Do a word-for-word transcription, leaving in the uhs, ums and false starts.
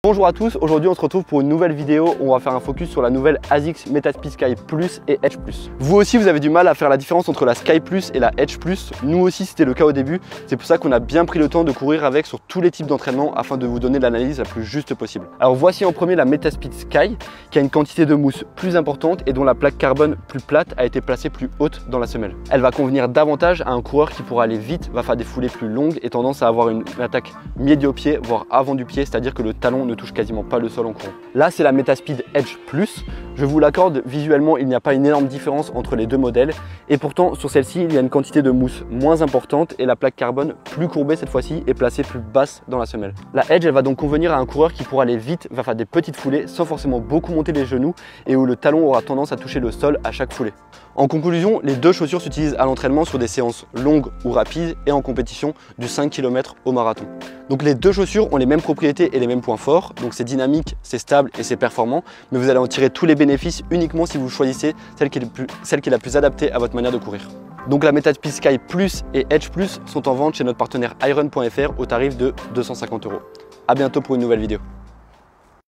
Bonjour à tous, aujourd'hui on se retrouve pour une nouvelle vidéo où on va faire un focus sur la nouvelle ASICS Metaspeed Sky Plus et Edge Plus. Vous aussi vous avez du mal à faire la différence entre la Sky Plus et la Edge Plus, nous aussi c'était le cas au début, c'est pour ça qu'on a bien pris le temps de courir avec sur tous les types d'entraînement afin de vous donner l'analyse la plus juste possible. Alors voici en premier la Metaspeed Sky qui a une quantité de mousse plus importante et dont la plaque carbone plus plate a été placée plus haute dans la semelle. Elle va convenir davantage à un coureur qui pourra aller vite, va faire des foulées plus longues et tendance à avoir une attaque médio-pied voire avant du pied, c'est-à-dire que le talon ne touche quasiment pas le sol en courant. Là c'est la Metaspeed Edge Plus, je vous l'accorde, visuellement il n'y a pas une énorme différence entre les deux modèles et pourtant sur celle-ci il y a une quantité de mousse moins importante et la plaque carbone plus courbée cette fois-ci est placée plus basse dans la semelle. La Edge elle va donc convenir à un coureur qui pourra aller vite, va faire des petites foulées sans forcément beaucoup monter les genoux et où le talon aura tendance à toucher le sol à chaque foulée. En conclusion, les deux chaussures s'utilisent à l'entraînement sur des séances longues ou rapides et en compétition du cinq kilomètres au marathon. Donc les deux chaussures ont les mêmes propriétés et les mêmes points forts, donc c'est dynamique, c'est stable et c'est performant, mais vous allez en tirer tous les bénéfices uniquement si vous choisissez celle qui est, le plus, celle qui est la plus adaptée à votre manière de courir. Donc la Metaspeed Sky Plus et Edge Plus sont en vente chez notre partenaire Iron point F R au tarif de deux cent cinquante euros. A bientôt pour une nouvelle vidéo.